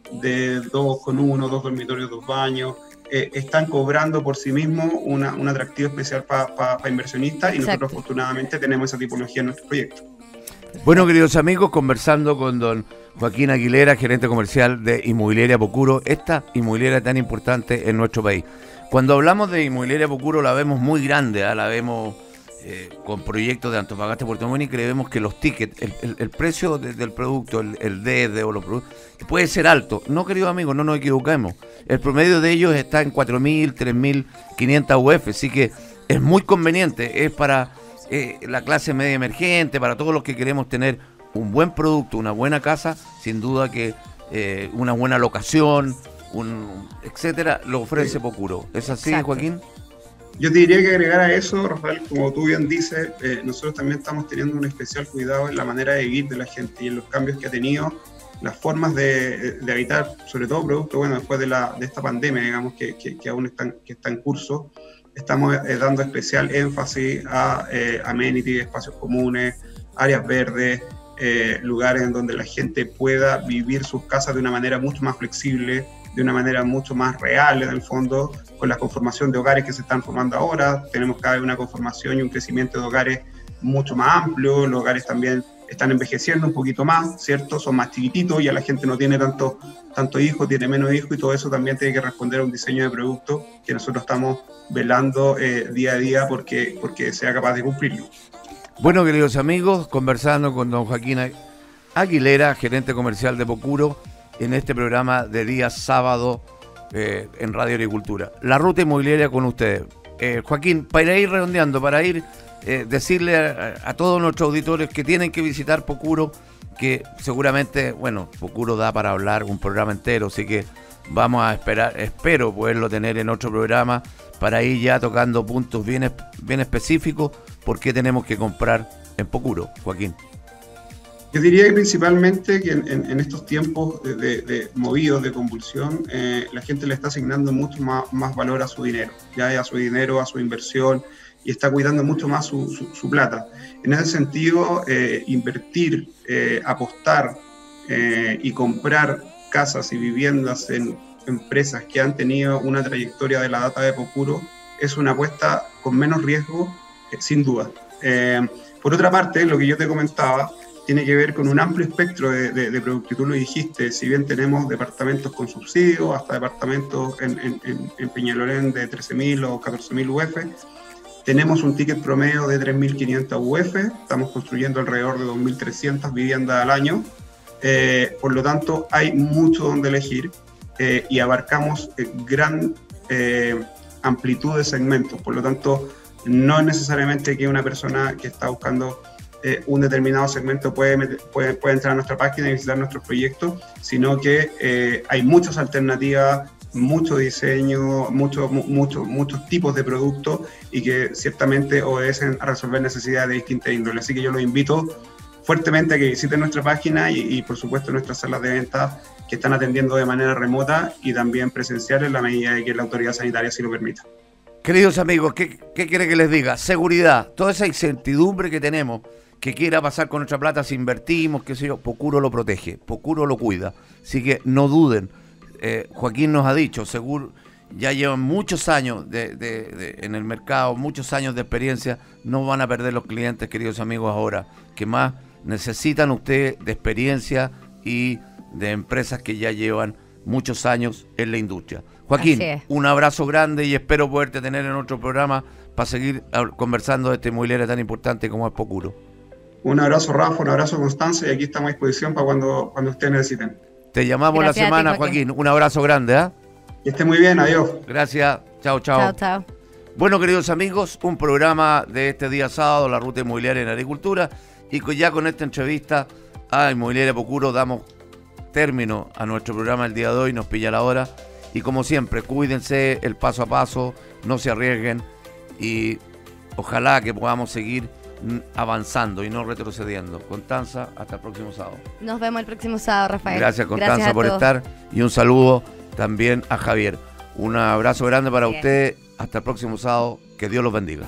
de dos con uno, dos dormitorios, dos baños, eh, están cobrando por sí mismos una, un atractivo especial para pa, pa inversionistas y Exacto. nosotros afortunadamente tenemos esa tipología en nuestro proyecto. Bueno, queridos amigos, conversando con don Joaquín Aguilera, gerente comercial de Inmobiliaria Pocuro, esta inmobiliaria tan importante en nuestro país. Cuando hablamos de Inmobiliaria Pocuro la vemos muy grande, ¿eh? la vemos eh, con proyectos de Antofagasta, Puerto Montt, y creemos que los tickets, el, el, el precio de, del producto, el, el D D o los productos, puede ser alto. No, queridos amigos, no nos equivoquemos. El promedio de ellos está en cuatro mil, tres mil quinientas U F, así que es muy conveniente, es para eh, la clase media emergente, para todos los que queremos tener un buen producto, una buena casa, sin duda que eh, una buena locación, un etcétera, lo ofrece Pocuro. ¿Es así, Exacto. Joaquín? Yo te diría que agregar a eso, Rafael, como tú bien dices, eh, nosotros también estamos teniendo un especial cuidado en la manera de vivir de la gente y en los cambios que ha tenido, las formas de, de habitar, sobre todo producto, bueno, después de, la, de esta pandemia, digamos, que, que, que aún está, que está en curso, estamos eh, dando especial énfasis a eh, amenities, espacios comunes, áreas verdes, eh, lugares en donde la gente pueda vivir sus casas de una manera mucho más flexible, de una manera mucho más real en el fondo, con la conformación de hogares que se están formando ahora. Tenemos cada vez una conformación y un crecimiento de hogares mucho más amplio, los hogares también están envejeciendo un poquito más, ¿cierto? Son más chiquititos, ya la gente no tiene tanto, tanto hijos, tiene menos hijos y todo eso también tiene que responder a un diseño de producto que nosotros estamos velando eh, día a día porque, porque sea capaz de cumplirlo. Bueno, queridos amigos, conversando con don Joaquín Aguilera, gerente comercial de Pocuro, en este programa de día sábado eh, en Radio Agricultura. La ruta inmobiliaria con ustedes. Eh, Joaquín, para ir redondeando, para ir eh, decirle a, a todos nuestros auditores que tienen que visitar Pocuro, que seguramente, bueno, Pocuro da para hablar un programa entero, así que vamos a esperar, espero poderlo tener en otro programa para ir ya tocando puntos bien, bien específicos, por qué tenemos que comprar en Pocuro, Joaquín. Yo diría que principalmente que en, en, en estos tiempos de, de, de movidos, de convulsión, eh, la gente le está asignando mucho más, más valor a su dinero, ya a su dinero, a su inversión, y está cuidando mucho más su, su, su plata. En ese sentido, eh, invertir, eh, apostar eh, y comprar casas y viviendas en empresas que han tenido una trayectoria de la data de Pocuro es una apuesta con menos riesgo, eh, sin duda. Eh, por otra parte, lo que yo te comentaba, tiene que ver con un amplio espectro de, de, de productos. Tú lo dijiste, si bien tenemos departamentos con subsidio, hasta departamentos en, en, en, en Peñalolén de trece mil o catorce mil U F, tenemos un ticket promedio de tres mil quinientas U F, estamos construyendo alrededor de dos mil trescientas viviendas al año, eh, por lo tanto hay mucho donde elegir eh, y abarcamos eh, gran eh, amplitud de segmentos, por lo tanto no es necesariamente que una persona que está buscando Eh, un determinado segmento puede, puede, puede entrar a nuestra página y visitar nuestros proyectos, sino que eh, hay muchas alternativas, mucho diseño, mucho, mucho, muchos tipos de productos y que ciertamente obedecen a resolver necesidades de distintas índoles. Así que yo los invito fuertemente a que visiten nuestra página y, y por supuesto nuestras salas de venta que están atendiendo de manera remota y también presencial en la medida de que la autoridad sanitaria sí lo permita. Queridos amigos, ¿qué, qué quiere que les diga? Seguridad, toda esa incertidumbre que tenemos, que quiera pasar con nuestra plata si invertimos, qué sé yo, Pocuro lo protege, Pocuro lo cuida. Así que no duden. Eh, Joaquín nos ha dicho, seguro, ya llevan muchos años de, de, de, en el mercado, muchos años de experiencia, no van a perder los clientes, queridos amigos, ahora, que más necesitan ustedes de experiencia y de empresas que ya llevan muchos años en la industria. Joaquín, un abrazo grande y espero poderte tener en otro programa para seguir conversando de esta inmobiliaria tan importante como es Pocuro. Un abrazo, Rafa, un abrazo, Constanza, y aquí estamos a disposición para cuando, cuando ustedes necesiten. Te llamamos Gracias la semana, a ti, Joaquín. Joaquín. Un abrazo grande, ¿ah? ¿eh? Que esté muy bien, adiós. Gracias. Chao, chao. Chao, chao. Bueno, queridos amigos, un programa de este día sábado, la ruta inmobiliaria en agricultura, y que ya con esta entrevista a Inmobiliaria Pocuro damos término a nuestro programa el día de hoy, nos pilla la hora, y como siempre, cuídense el paso a paso, no se arriesguen, y ojalá que podamos seguir avanzando y no retrocediendo. Constanza, hasta el próximo sábado. Nos vemos el próximo sábado, Rafael. Gracias, Constanza, Gracias por todos. estar, y un saludo también a Javier. Un abrazo grande para Bien. usted. Hasta el próximo sábado. Que Dios los bendiga.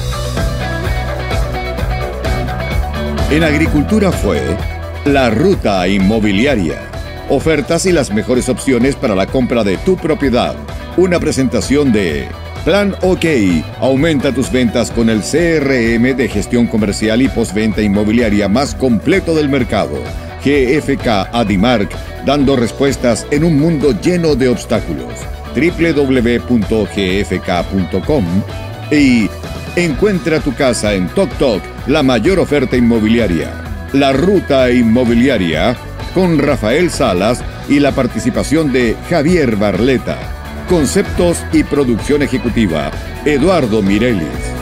En Agricultura fue La Ruta Inmobiliaria. Ofertas y las mejores opciones para la compra de tu propiedad. Una presentación de Plan OK. Aumenta tus ventas con el C R M de gestión comercial y postventa inmobiliaria más completo del mercado. G F K Adimark, dando respuestas en un mundo lleno de obstáculos. doble u doble u doble u punto g f k punto com y encuentra tu casa en Toc Toc, la mayor oferta inmobiliaria. La Ruta Inmobiliaria con Rafael Salas y la participación de Javier Barleta. Conceptos y producción ejecutiva, Eduardo Mireles.